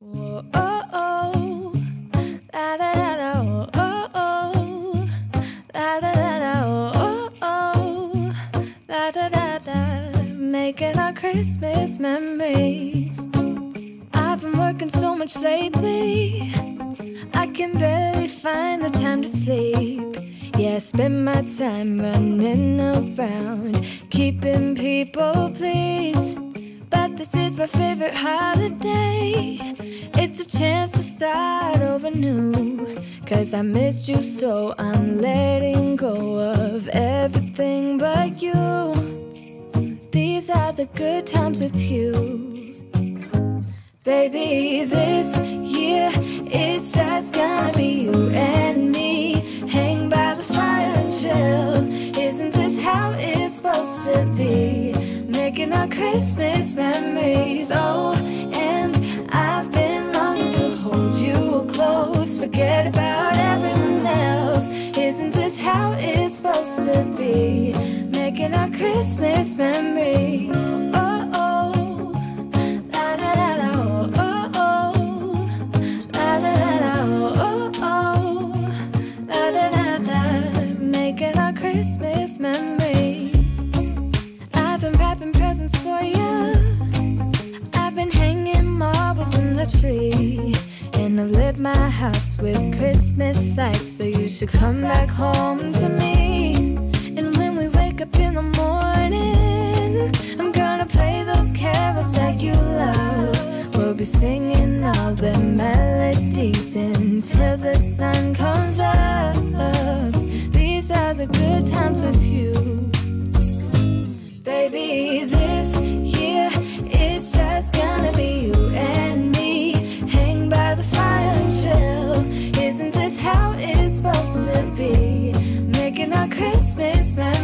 Whoa, oh, oh, la da da da, oh, oh, oh, la da da da, oh, oh, la da da da, making our Christmas memories. I've been working so much lately, I can barely find the time to sleep. Yeah, I spend my time running around, keeping people pleased. But this is my favorite holiday. It's a chance to start over new. 'Cause I missed you, so I'm letting go of everything but you. These are the good times with you. Baby, this year it's just gonna be you and me. Hang by the fire and chill. Isn't this how it's supposed to be? Making our Christmas memories. Oh, and I've been longing to hold you close. Forget about everyone else. Isn't this how it's supposed to be? Making our Christmas memories. Oh, oh, la da da da, oh, oh, la da da da, oh, oh, la da da da. Making our Christmas memories. I've been wrapping presents for you. I've been hanging marbles in the tree. And I've lit my house with Christmas lights. So you should come back home to me. And when we wake up in the morning, I'm gonna play those carols that you love. We'll be singing all the melodies until the sun comes up. These are the good times with you. Baby, this year it's just gonna be you and me. Hang by the fire and chill. Isn't this how it's supposed to be? Making our Christmas memories.